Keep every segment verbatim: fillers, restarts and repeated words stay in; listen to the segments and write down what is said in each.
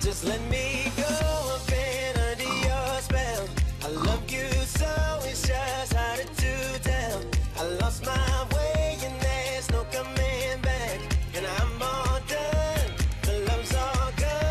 Just let me go up in under your spell. I love you so, it's just harder to tell. I lost my way and there's no coming back. And I'm all done, the love's all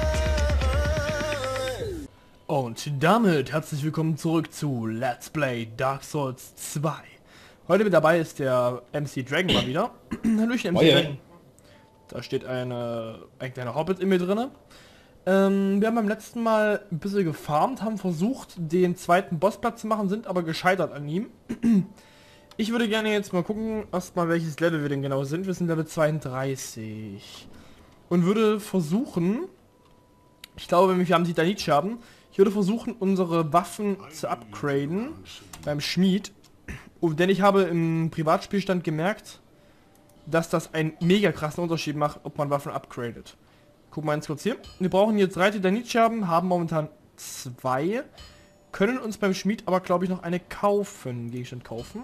gone. Und damit herzlich willkommen zurück zu Let's Play Dark Souls zwei. Heute mit dabei ist der M C Dragon mal wieder. Hallöchen M C Moin. Dragon. Da steht eine, ein kleiner Hobbit in mir drinne. Ähm, wir haben beim letzten Mal ein bisschen gefarmt, haben versucht den zweiten Bossplatz zu machen, sind aber gescheitert an ihm. Ich würde gerne jetzt mal gucken, erstmal welches Level wir denn genau sind. Wir sind Level zweiunddreißig. Und würde versuchen, ich glaube, wir haben Titanitscherben. Ich würde versuchen, unsere Waffen zu upgraden beim Schmied. Und denn ich habe im Privatspielstand gemerkt, dass das einen mega krassen Unterschied macht, ob man Waffen upgradet. Gucken wir ganz kurz hier. Wir brauchen jetzt drei Titanitscherben, haben momentan zwei. Können uns beim Schmied aber, glaube ich, noch eine kaufen. Gegenstand kaufen.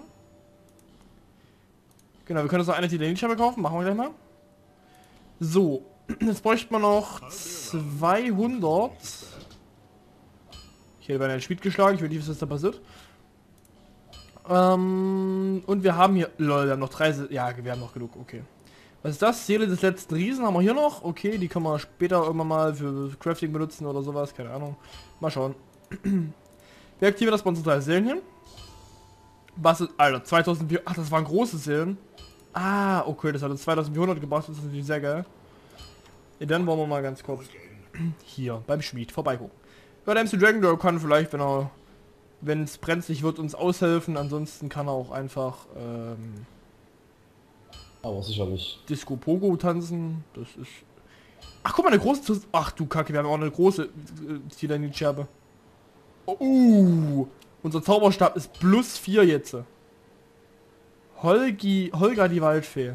Genau, wir können uns noch eine Titanitscherbe kaufen. Machen wir gleich mal. So, jetzt bräuchte man noch zweihundert. Ich hätte bei einem Schmied geschlagen. Ich weiß nicht, was da passiert. Ähm, und wir haben hier... Lol, wir haben noch drei... Se ja, wir haben noch genug. Okay. Was ist das? Seele des letzten Riesen haben wir hier noch. Okay, die können wir später irgendwann mal für Crafting benutzen oder sowas. Keine Ahnung. Mal schauen. Wir aktivieren das bei unseren drei Seelen hier. Was ist... Alter, zweitausendvierhundert... Ach, das waren große Seelen. Ah, okay, das hat uns zweitausendvierhundert gebracht. Das ist natürlich sehr geil. Ja, dann wollen wir mal ganz kurz hier beim Schmied vorbeigucken. Ja, der M C Dragon, der kann vielleicht, wenn er... wenn es brenzlig wird, uns aushelfen. Ansonsten kann er auch einfach... Ähm, Aber sicherlich. Disco Pogo tanzen, das ist... Ach, guck mal, eine große... Ach du Kacke, wir haben auch eine große äh, Titanitscherbe. Oh, uh, unser Zauberstab ist plus vier jetzt. Holgi, Holga die Waldfee.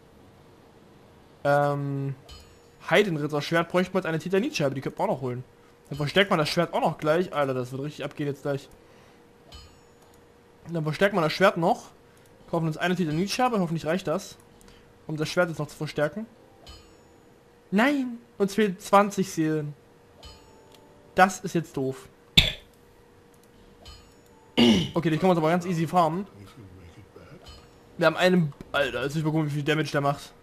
Ähm... Heidenritter Schwert bräuchte man jetzt eine Titanitscherbe, die könnte man auch noch holen. Dann verstärkt man das Schwert auch noch gleich. Alter, das wird richtig abgehen jetzt gleich. Dann verstärkt man das Schwert noch. Kaufen uns eine Titanitscherbe, hoffentlich reicht das. Um das Schwert jetzt noch zu verstärken. Nein! Uns fehlen zwanzig Seelen. Das ist jetzt doof. Okay, die können wir uns aber ganz easy farmen. Wir haben einen... Alter, jetzt muss ich mal gucken, wie viel Damage der macht.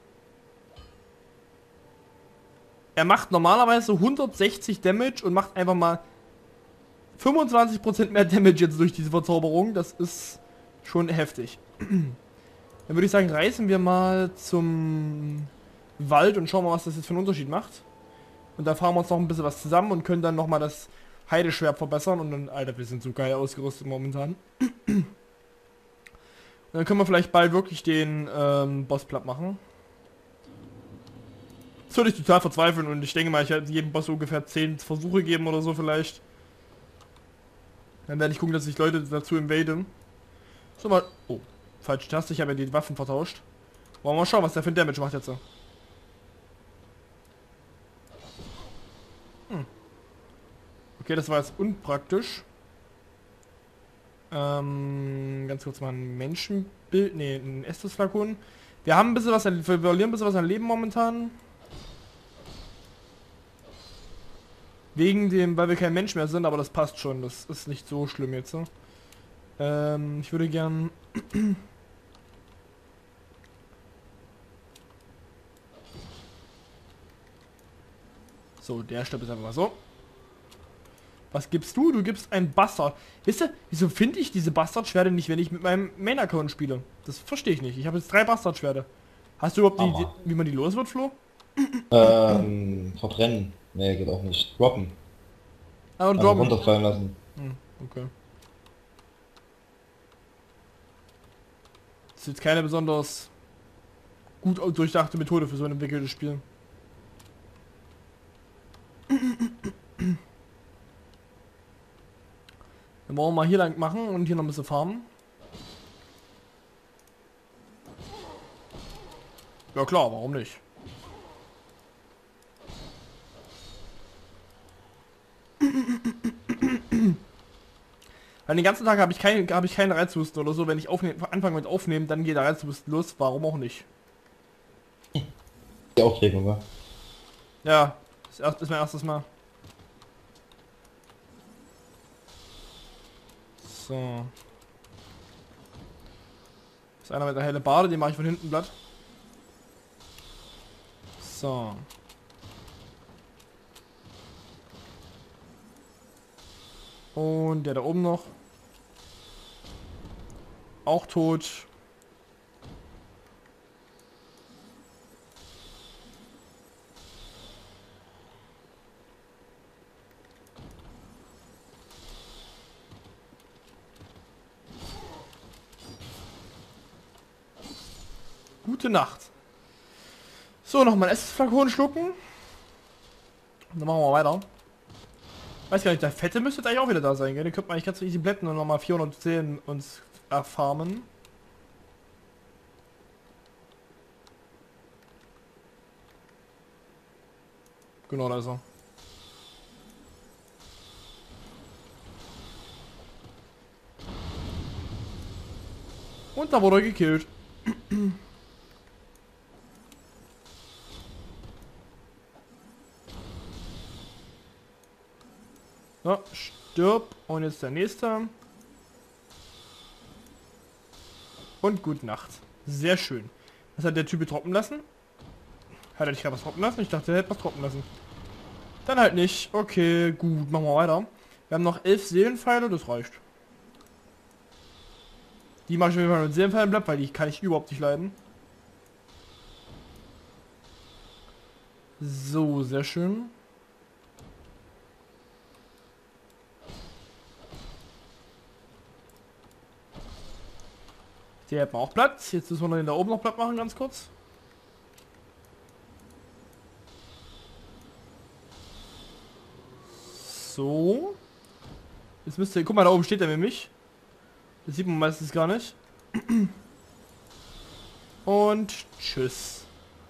Er macht normalerweise hundertsechzig Damage und macht einfach mal fünfundzwanzig Prozent mehr Damage jetzt durch diese Verzauberung. Das ist schon heftig. Dann würde ich sagen, reisen wir mal zum Wald und schauen mal, was das jetzt für einen Unterschied macht. Und da fahren wir uns noch ein bisschen was zusammen und können dann nochmal das Heideschwert verbessern. Und dann, Alter, wir sind so geil ausgerüstet momentan. Und dann können wir vielleicht bald wirklich den ähm, Boss platt machen. Das würde ich total verzweifeln und ich denke mal, ich werde jedem Boss ungefähr zehn Versuche geben oder so vielleicht. Dann werde ich gucken, dass ich Leute dazu invade. So mal... Oh, falsche Taste, ich habe ja die Waffen vertauscht. Wollen wir mal schauen, was der für ein Damage macht jetzt. Hm. Okay, das war jetzt unpraktisch. Ähm, ganz kurz mal ein Menschenbild, ne, ein Estus-Flakon. Wir haben ein bisschen was, wir verlieren ein bisschen was an Leben momentan. Wegen dem, weil wir kein Mensch mehr sind, aber das passt schon. Das ist nicht so schlimm jetzt. So. Ähm, ich würde gern... So, der stirbt jetzt einfach mal so. Was gibst du? Du gibst ein Bastard. Wisst ihr, wieso finde ich diese Bastardschwerte nicht, wenn ich mit meinem Main-Account spiele? Das verstehe ich nicht. Ich habe jetzt drei Bastardschwerte. Hast du überhaupt die Idee, wie man die los wird, Flo? Ähm, verbrennen. Nee, geht auch nicht. Droppen. Ah, und Also droppen. runterfallen lassen. Hm, okay. Das ist jetzt keine besonders gut durchdachte Methode für so ein entwickeltes Spiel. Dann wollen wir mal hier lang machen und hier noch ein bisschen farmen. Ja klar, warum nicht? Weil den ganzen Tag habe ich keinen habe ich keinen Reizhusten oder so. Wenn ich aufnehm, anfange mit aufnehmen, dann geht der Reizhusten los. Warum auch nicht? Die Aufregung, wa? Ja, das ist, erst, ist mein erstes Mal. So. Das ist einer mit der helle Bade, den mache ich von hinten platt. So. Und der da oben noch. Auch tot. Gute Nacht. So, nochmal Essensflakon schlucken. Dann machen wir weiter. Weiß gar nicht, der Fette müsste jetzt eigentlich auch wieder da sein, gell? Den könnte man eigentlich ganz easy blätten und nochmal vierhundertzehn uns erfarmen. Genau, da ist er. Und da wurde er gekillt. So, stirb. Und jetzt der nächste. Und gute Nacht. Sehr schön. Was hat der Typ trocken lassen? Hat er nicht gerade was trocken lassen? Ich dachte, er hätte was trocken lassen. Dann halt nicht. Okay, gut. Machen wir weiter. Wir haben noch elf Seelenpfeile. Das reicht. Die mache ich auf jeden Fall mit Seelenpfeilen bleibt, weil die kann ich überhaupt nicht leiden. So, sehr schön. Der hat auch Platz. Jetzt müssen wir den da oben noch platt machen, ganz kurz. So. Jetzt müsste, guck mal, da oben steht er nämlich. Das sieht man meistens gar nicht. Und tschüss.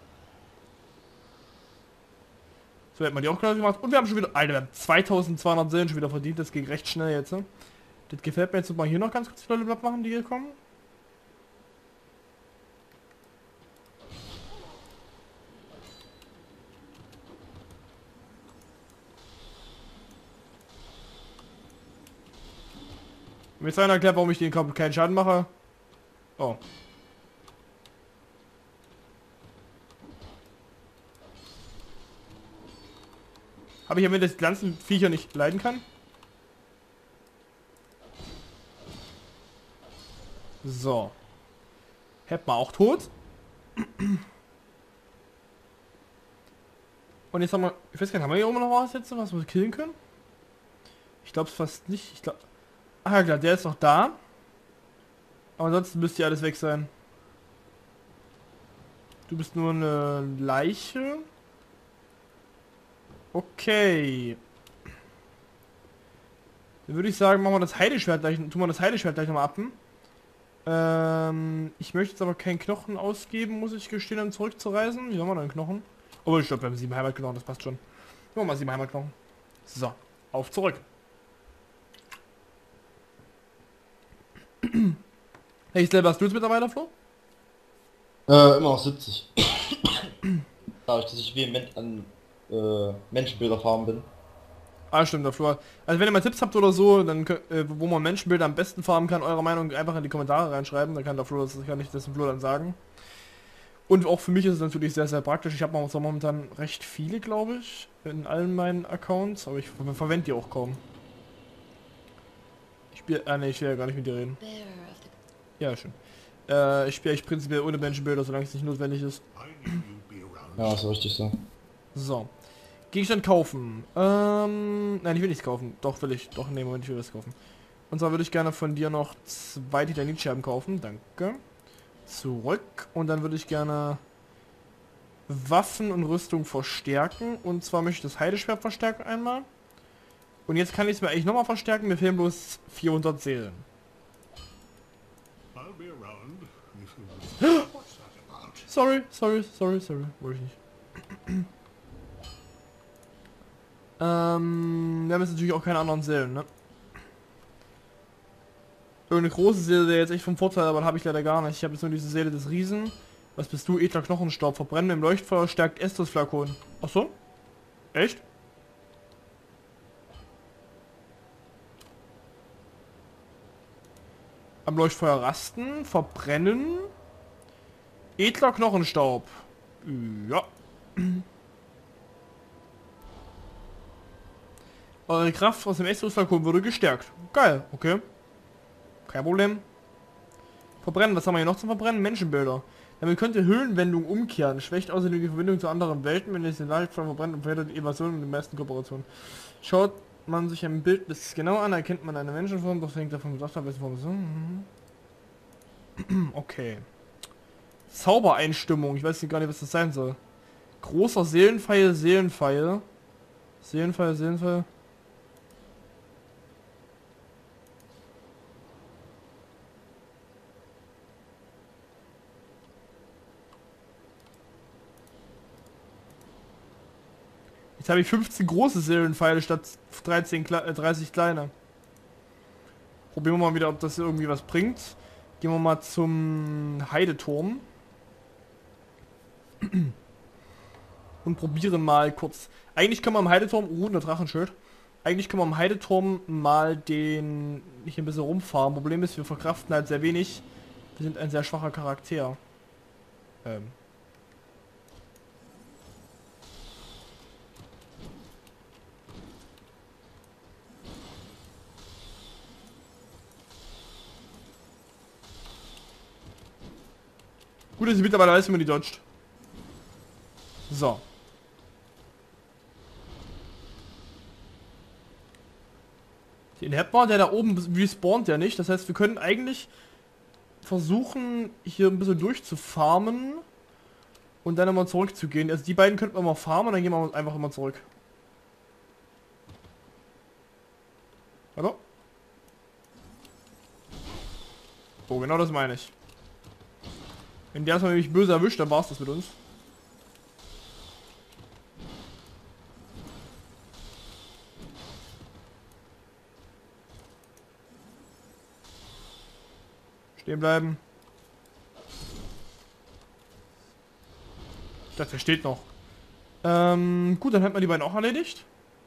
So hätten wir die auch gerade gemacht. Und wir haben schon wieder, Alter, wir haben zweitausendzweihundert Seelen schon wieder verdient. Das ging recht schnell jetzt. Ne? Das gefällt mir jetzt. Mal hier noch ganz kurz die Leute platt machen, die hier kommen. Mir jetzt einer erklärt, warum ich den keinen Schaden mache. Oh. Habe ich ja, wenn das ganzen Viecher nicht leiden kann? So. Hätten wir auch tot. Und jetzt haben wir, ich weiß gar nicht, haben wir hier oben noch was jetzt, was wir killen können? Ich glaube es fast nicht. Ich glaube, ah ja klar, der ist noch da. Aber ansonsten müsste ja alles weg sein. Du bist nur eine Leiche. Okay. Dann würde ich sagen, machen wir das Heideschwert gleich, tun wir das Heideschwert gleich nochmal appen. Ähm, ich möchte jetzt aber keinen Knochen ausgeben, muss ich gestehen, um zurückzureisen. Wie haben wir denn Knochen? Oh, ich glaube, wir haben sieben Heimatknochen, das passt schon. Machen wir mal sieben Heimatknochen. So, auf zurück. Hey, selber hast du jetzt mittlerweile, Flo? Äh, immer noch siebzig. Dadurch, dass ich vehement an äh, Menschenbilder farmen bin. Ah, stimmt, der Flo. Also wenn ihr mal Tipps habt oder so, dann äh, wo man Menschenbilder am besten farmen kann, eure Meinung einfach in die Kommentare reinschreiben, dann kann der Flo, das kann ich das dem Flo dann sagen. Und auch für mich ist es natürlich sehr, sehr praktisch. Ich habe momentan recht viele, glaube ich, in allen meinen Accounts, aber ich ver verwende die auch kaum. Ich spiele, ah ne, ich will ja gar nicht mit dir reden. Ja, schön. Äh, ich spiele echt prinzipiell ohne Menschenbilder, solange es nicht notwendig ist. Ja, ist richtig so. So. Gegenstand kaufen. Ähm, nein, ich will nichts kaufen. Doch, will ich. Doch, nee, Moment, ich will das kaufen. Und zwar würde ich gerne von dir noch zwei Titanitscherben kaufen. Danke. Zurück. Und dann würde ich gerne Waffen und Rüstung verstärken. Und zwar möchte ich das Heideschwert verstärken einmal. Und jetzt kann ich es mir eigentlich nochmal verstärken. Mir fehlen bloß vierhundert Seelen. Sorry, sorry, sorry, sorry. Wollte ich nicht. ähm, wir haben jetzt natürlich auch keine anderen Seelen, ne? Irgendeine große Seele wäre jetzt echt vom Vorteil, aber habe ich leider gar nicht. Ich habe jetzt nur diese Seele des Riesen. Was bist du? Edler Knochenstaub. Verbrennen im Leuchtfeuer stärkt Estus-Flakon. Ach so? Echt? Am Leuchtfeuer rasten, verbrennen. Edler Knochenstaub. Ja. Eure Kraft aus dem Estusflakon wurde gestärkt. Geil, okay. Kein Problem. Verbrennen, was haben wir hier noch zum Verbrennen? Menschenbilder. Damit könnt ihr Höhlenwendung umkehren. Schwächt außerdem die Verbindung zu anderen Welten, wenn ihr es den Leuchtfeuer verbrennt und verhindert die Invasion in den meisten Kooperationen. Schaut man sich ein Bild das genau an, erkennt man eine Menschenform, doch hängt davon gesagt, welche Form es ist. Okay. Zaubereinstimmung, ich weiß gar nicht, was das sein soll. Großer Seelenpfeil, Seelenpfeil. Seelenpfeil, Seelenpfeil. Jetzt habe ich fünfzehn große Seelenpfeile statt dreizehn, äh, dreißig kleine. Probieren wir mal wieder, ob das irgendwie was bringt. Gehen wir mal zum Heideturm. Und probieren mal kurz. Eigentlich können wir am Heideturm... Uh, ein Drachenschild. Eigentlich können wir am Heideturm mal den... nicht ein bisschen rumfahren. Problem ist, wir verkraften halt sehr wenig. Wir sind ein sehr schwacher Charakter. Ähm... Gut, dass ich mittlerweile weiß, wie man die dodgt. So. Den hätten wir, der da oben respawnt ja nicht. Das heißt, wir können eigentlich versuchen, hier ein bisschen durchzufarmen und dann immer zurückzugehen. Also die beiden könnten wir mal farmen und dann gehen wir einfach immer zurück. Hallo? Oh, genau das meine ich. Wenn der erstmal mich böse erwischt, dann war's das mit uns. Stehen bleiben. Ich dachte, der steht noch. Ähm, gut, dann hätten wir die beiden auch erledigt.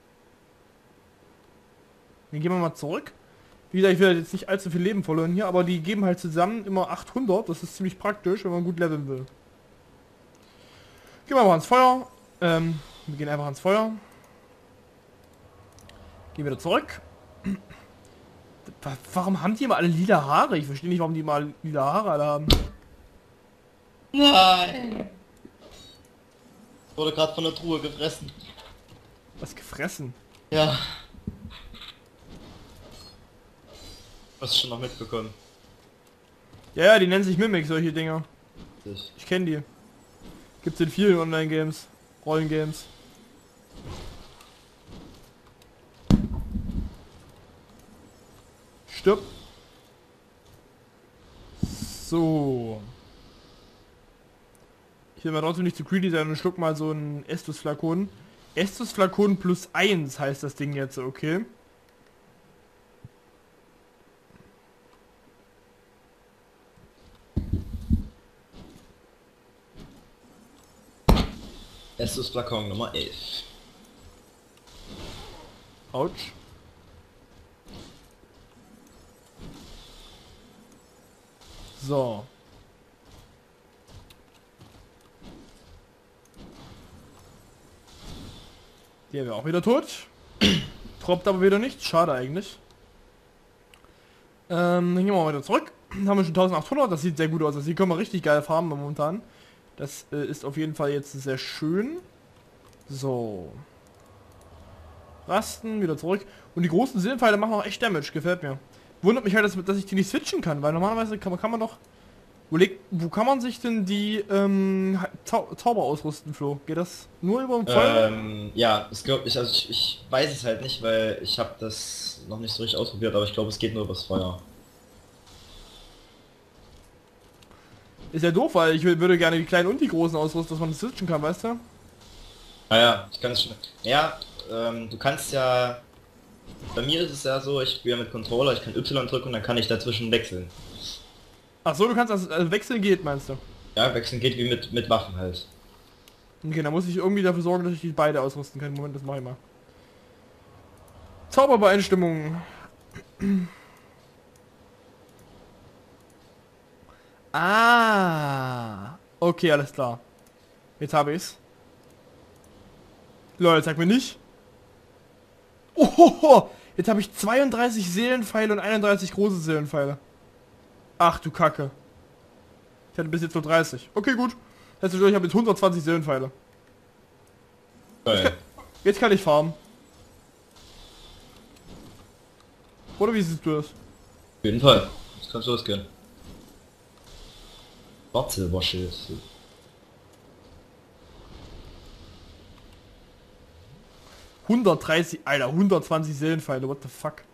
Dann gehen wir mal zurück. Wie gesagt, ich will jetzt nicht allzu viel Leben verloren hier, aber die geben halt zusammen immer achthundert. Das ist ziemlich praktisch, wenn man gut leveln will. Gehen wir mal ans Feuer. Ähm, wir gehen einfach ans Feuer. Gehen wieder zurück. Warum haben die immer alle lila Haare? Ich verstehe nicht, warum die immer lila Haare alle haben. Nein! Wurde gerade von der Truhe gefressen. Was gefressen? Ja. Hast du schon noch mitbekommen? Ja, ja, die nennen sich Mimic, solche Dinger. Ich. Ich kenne die. Gibt's in vielen Online-Games. Rollengames. Stirb. So. Ich will mal trotzdem nicht zu greedy sein und schluck mal so ein Estus-Flakon. Estus-Flakon plus eins heißt das Ding jetzt, okay? Estus Flakon Nummer elf. Autsch. So. Der wäre auch wieder tot. Troppt aber wieder nicht. Schade eigentlich. Ähm, dann gehen wir mal wieder zurück. Dann haben wir schon eintausendachthundert. Das sieht sehr gut aus. Das hier können wir richtig geil farmen momentan. Das äh, ist auf jeden Fall jetzt sehr schön. So. Rasten, wieder zurück. Und die großen Seelenpfeile machen auch echt Damage. Gefällt mir. Wundert mich halt, dass, dass ich die nicht switchen kann. Weil normalerweise kann man, kann man doch... Überleg, wo kann man sich denn die ähm, Zau Zauber ausrüsten, Flo? Geht das nur über den Feuer? Ähm, ja, es glaube ich, also ich, ich weiß es halt nicht, weil ich habe das noch nicht so richtig ausprobiert, aber ich glaube, es geht nur übers Feuer. Ist ja doof, weil ich würde gerne die kleinen und die großen ausrüsten, dass man das switchen kann, weißt du? Naja, ich kann es schon... Ja, ähm, du kannst ja... Bei mir ist es ja so, ich spiele mit Controller, ich kann Y drücken und dann kann ich dazwischen wechseln. Ach so, du kannst das also wechseln geht, meinst du? Ja, wechseln geht wie mit, mit Waffen halt. Okay, dann muss ich irgendwie dafür sorgen, dass ich die beide ausrüsten kann. Moment, das mache ich mal. Zauberbeeinstimmung. Ah. Okay, alles klar. Jetzt habe ich's. Leute, sag mir nicht. Oh, jetzt habe ich zweiunddreißig Seelenpfeile und einunddreißig große Seelenpfeile. Ach du Kacke. Ich hatte bis jetzt nur dreißig. Okay, gut. Das heißt, ich habe jetzt hundertzwanzig Seelenpfeile. Geil. Jetzt kann ich farmen. Oder wie siehst du das? Auf jeden Fall. Das kannst losgehen. Schwarzsilberschild. hundertdreißig, Alter, hundertzwanzig Seelenpfeile, what the fuck?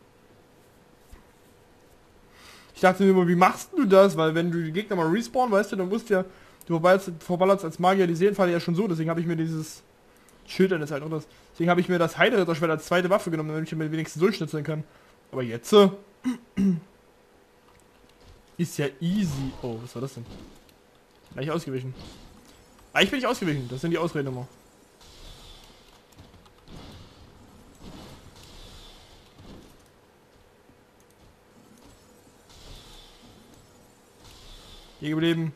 Ich dachte mir immer, wie machst du das? Weil wenn du die Gegner mal respawnen, weißt du, dann musst du ja, du verballerst, verballerst als Magier die Seelenpfeile ja schon so, deswegen habe ich mir dieses Schild an der Seite, oder? Deswegen habe ich mir das Heideritterschwert als zweite Waffe genommen, damit ich mir wenigstens durchschnitzeln kann. Aber jetzt äh, ist ja easy. Oh, was war das denn? Gleich ausgewichen. Ah, ich bin nicht ausgewichen, das sind die Ausreden immer. Hier geblieben.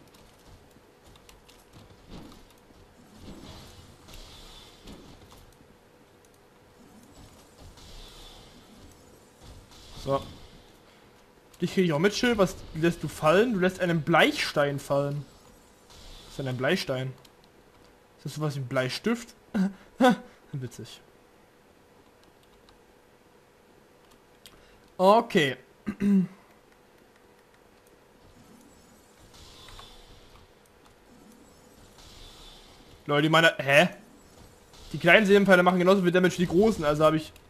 So. Dich kriege ich auch mit, Schild. Was lässt du fallen? Du lässt einen Bleichstein fallen. Was ist denn ein Bleistein? Ist das sowas wie ein Bleistift? Witzig. Okay. Leute, die meine... Hä? Die kleinen Seelenpfeile machen genauso viel Damage wie die großen, also habe ich...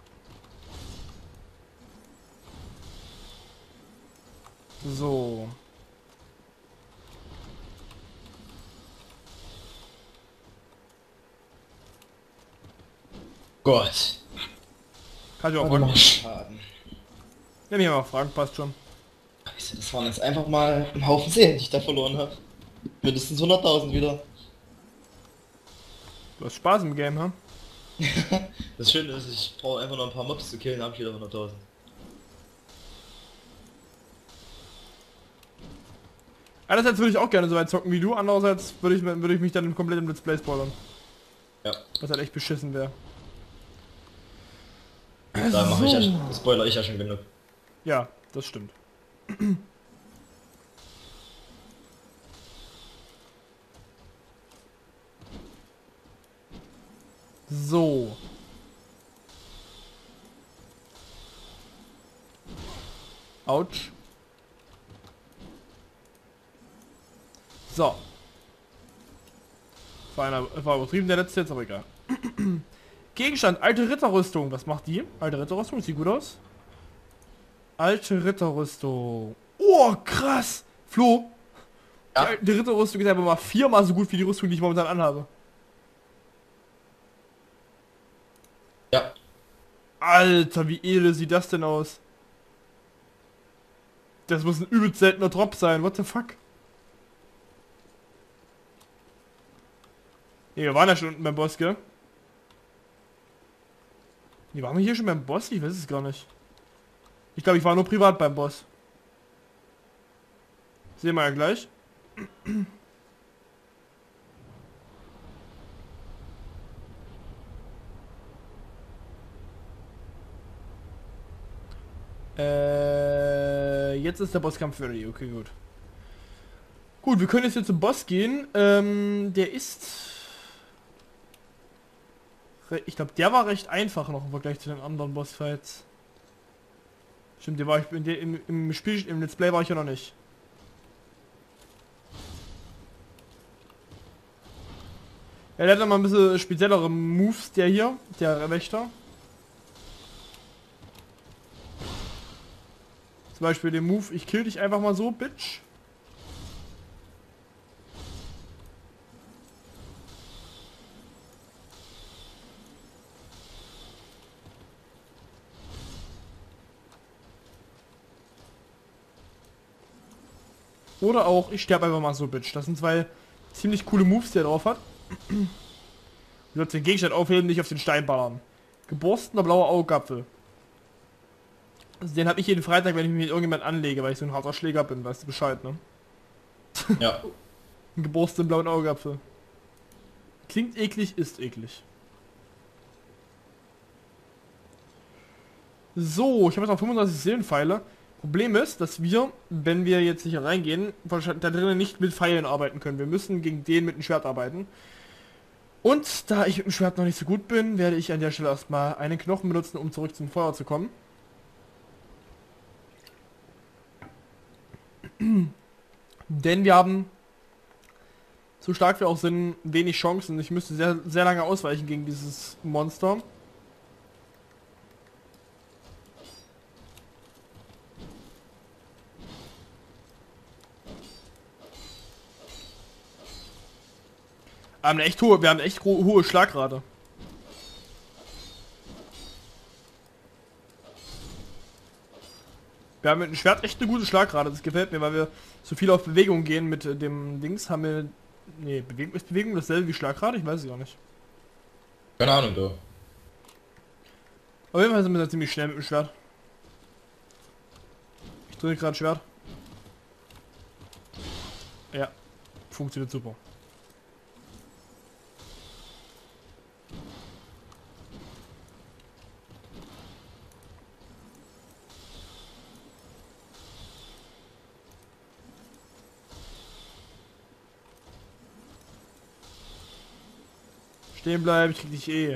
So. Gott. Kann ich auch Warte fragen. mal. Schaden. Ja, mich mal fragen, passt schon. Scheiße, das waren jetzt einfach mal ein Haufen Seelen, die ich da verloren habe. Mindestens hunderttausend wieder. Du hast Spaß im Game, ha? Das Schöne ist, ich brauche einfach noch ein paar Mobs zu killen, dann habe ich wieder hunderttausend. Einerseits würde ich auch gerne so weit zocken wie du, andererseits würde ich, würde ich mich dann komplett im Let's Play spoilern. Ja. Was halt echt beschissen wäre. Da mache ich ja, schon- spoiler ich ja schon genug. Ja, das stimmt. So. Autsch. So. War, einer, war übertrieben der letzte jetzt, aber egal. Gegenstand, alte Ritterrüstung. Was macht die? Alte Ritterrüstung, sieht gut aus. Alte Ritterrüstung. Oh, krass. Flo. Ja? Die alte Ritterrüstung ist einfach mal viermal so gut wie die Rüstung, die ich momentan anhabe. Ja. Alter, wie edel sieht das denn aus? Das muss ein übelst seltener Drop sein. What the fuck? Ne, wir waren ja schon unten beim Boss, gell? Ne, waren wir hier schon beim Boss? Ich weiß es gar nicht. Ich glaube, ich war nur privat beim Boss. Sehen wir ja gleich. Äh, jetzt ist der Bosskampf ready. Okay, gut. Gut, wir können jetzt hier zum Boss gehen. Ähm, der ist... Ich glaube, der war recht einfach noch im Vergleich zu den anderen Bossfights. Stimmt, der war ich in der, im, im Spiel, im Let's Play war ich ja noch nicht. Ja, der hat noch mal ein bisschen speziellere Moves, der hier, der Wächter. Zum Beispiel den Move, ich kill dich einfach mal so, Bitch. Oder auch, ich sterbe einfach mal so, Bitch. Das sind zwei ziemlich coole Moves, die er drauf hat. Du sollst den Gegenstand aufheben, nicht auf den Stein ballern. Geborstener blauer Augapfel. Also den habe ich jeden Freitag, wenn ich mich mit irgendjemand anlege, weil ich so ein harter Schläger bin, weißt du Bescheid, ne? Ja. Ein geborstenen blauen Augapfel. Klingt eklig, ist eklig. So, ich habe jetzt noch fünfunddreißig Seelenpfeile. Problem ist, dass wir, wenn wir jetzt hier reingehen, wahrscheinlich da drinnen nicht mit Pfeilen arbeiten können. Wir müssen gegen den mit dem Schwert arbeiten. Und da ich mit dem Schwert noch nicht so gut bin, werde ich an der Stelle erstmal einen Knochen benutzen, um zurück zum Feuer zu kommen. Denn wir haben, so stark wir auch sind, wenig Chancen. Ich müsste sehr, sehr lange ausweichen gegen dieses Monster. Wir haben eine echt hohe, wir haben eine echt ho hohe Schlagrate. Wir haben mit dem Schwert echt eine gute Schlagrate, das gefällt mir, weil wir so viel auf Bewegung gehen mit äh, dem Dings, haben wir... Ne, Bewegung, ist Bewegung dasselbe wie Schlagrate? Ich weiß es gar nicht. Keine Ahnung, du. Auf jeden Fall sind wir da ziemlich schnell mit dem Schwert. Ich drücke gerade Schwert. Ja, funktioniert super. Stehen bleiben, ich krieg dich eh.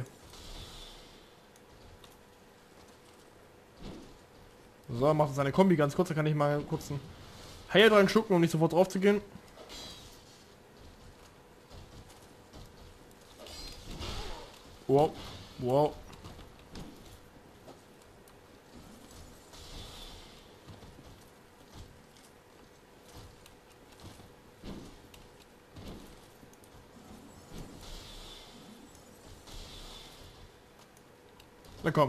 So, macht seine Kombi ganz kurz, da kann ich mal kurz einen Heil dran schlucken, um nicht sofort drauf zu gehen. Wow, wow. Na komm.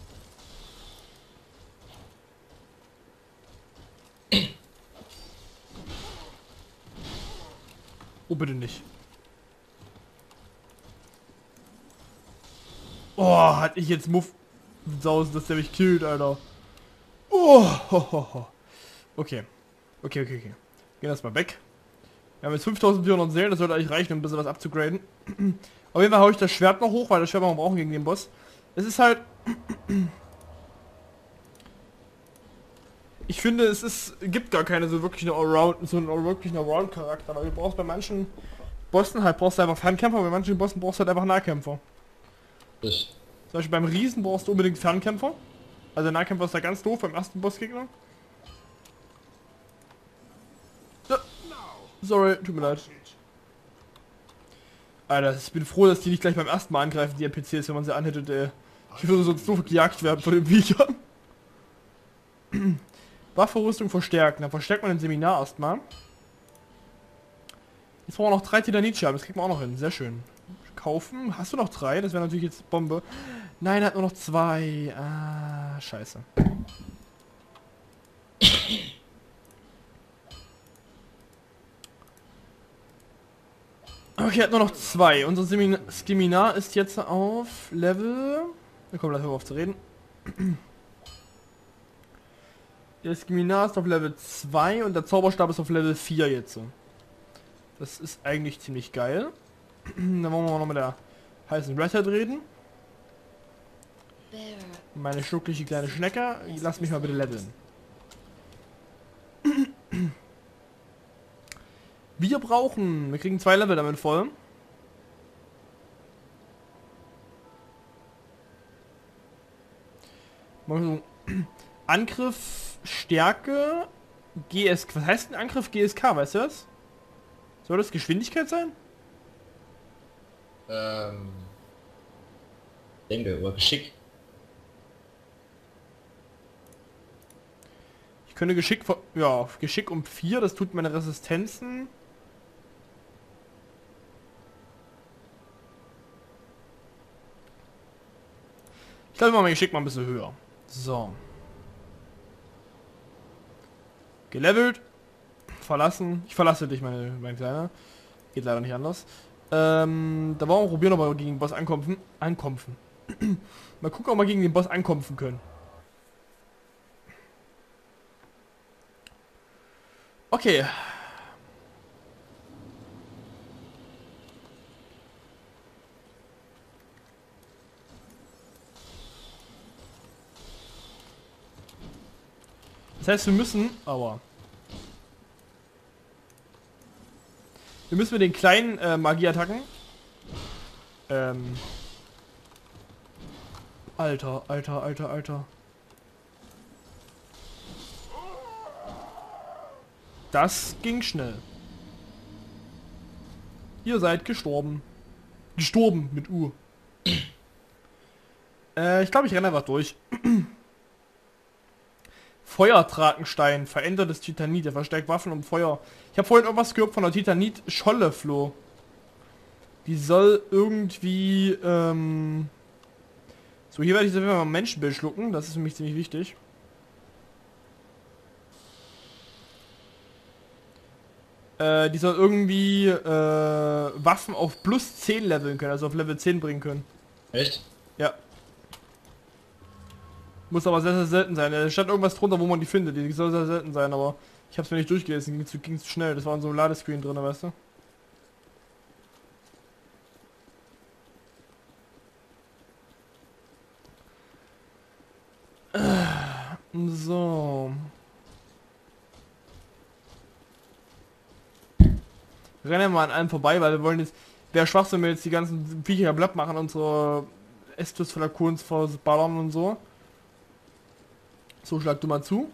Oh, bitte nicht. Oh, hatte ich jetzt Muff sausen, dass der mich killt, Alter. Oh, ho, ho, ho. Okay. Okay, okay, okay. Gehen das mal weg. Wir haben jetzt fünftausendvierhundert Seelen, das sollte eigentlich reichen, um ein bisschen was abzugraden. Auf jeden Fall haue ich das Schwert noch hoch, weil das Schwert wir brauchen gegen den Boss. Es ist halt... Ich finde, es ist, gibt gar keine so wirklich eine Allround, so einen wirklich einen Allround-Charakter, weil du brauchst bei manchen Bossen halt brauchst du einfach Fernkämpfer, bei manchen Bossen brauchst du halt einfach Nahkämpfer. Ich. Zum Beispiel beim Riesen brauchst du unbedingt Fernkämpfer. Also der Nahkämpfer ist da ganz doof beim ersten Bossgegner. Ja. Sorry, tut mir leid. Alter, ich bin froh, dass die nicht gleich beim ersten Mal angreifen, die N P Cs, wenn man sie anhittet, ey. Ich würde sonst doof gejagt werden von den Viechern. Waffenrüstung verstärken. Dann verstärkt man den Seminar erstmal. Jetzt brauchen wir noch drei Titanitscherben. Das kriegt man auch noch hin. Sehr schön. Kaufen. Hast du noch drei? Das wäre natürlich jetzt Bombe. Nein, er hat nur noch zwei. Ah, scheiße. Okay, er hat nur noch zwei. Unser Semin Seminar ist jetzt auf Level... Wir kommen gleich auf zu reden. Der Seminar ist auf Level zwei und der Zauberstab ist auf Level vier jetzt. Das ist eigentlich ziemlich geil. Dann wollen wir noch mit der heißen Red Hat reden. Meine schnuckliche kleine Schnecke. Lass mich mal bitte leveln. Wir brauchen... Wir kriegen zwei Level damit voll. Angriff, Stärke, G S K. Was heißt ein Angriff G S K, weißt du das? Soll das Geschwindigkeit sein? Ähm... Denke, oder Geschick. Ich könnte Geschick... Ja, Geschick um vier, das tut meine Resistenzen. Ich glaube mal, mein Geschick mal ein bisschen höher. So. Gelevelt. Verlassen. Ich verlasse dich, meine, mein Kleiner. Geht leider nicht anders. Ähm, da wollen wir probieren, ob wir gegen den Boss ankommen. Ankommen. Mal gucken, ob wir gegen den Boss ankommen können. Okay. Das heißt, wir müssen... Aua. Wir müssen mit den kleinen äh, Magieattacken... Ähm... Alter, alter, alter, alter. Das ging schnell. Ihr seid gestorben. Gestorben mit U. äh, ich glaube, ich renne einfach durch. Feuertrakenstein, verändertes Titanit, der verstärkt Waffen und Feuer. Ich habe vorhin irgendwas gehört von der Titanit-Scholle, Flo. Die soll irgendwie, ähm... So, hier werde ich jetzt einfach mal ein Menschenbild schlucken, das ist für mich ziemlich wichtig. Äh, die soll irgendwie, äh, Waffen auf plus zehn leveln können, also auf Level zehn bringen können. Echt? Ja. Muss aber sehr, sehr selten sein. Da stand irgendwas drunter, wo man die findet. Die soll sehr selten sein, aber ich hab's mir nicht durchgelesen. Ging zu, ging zu schnell. Das war in so einem Ladescreen drin, weißt du? So. Wir rennen mal an allem vorbei, weil wir wollen jetzt... Wäre Schwachsinn, wenn wir jetzt die ganzen Viecher blatt machen, unsere Estus voller Kunst ballern und so. So, schlag du mal zu.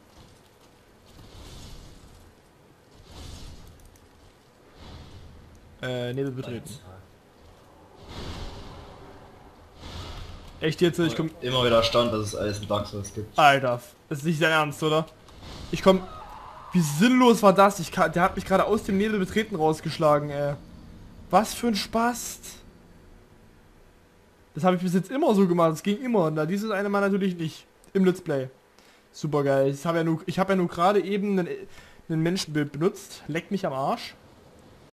Äh, Nebel betreten. Echt jetzt? Ich komm... Immer wieder erstaunt, dass es alles in Dark Souls gibt. Alter, das ist nicht dein Ernst, oder? Ich komm... Wie sinnlos war das? Ich kann... Der hat mich gerade aus dem Nebel betreten rausgeschlagen, ey. Was für ein Spaß. Das habe ich bis jetzt immer so gemacht. Das ging immer. Na, dieses eine Mal natürlich nicht. Im Let's Play. Super geil. Ich habe ja nur, ich habe ja nur gerade eben einen, einen Menschenbild benutzt. Leckt mich am Arsch.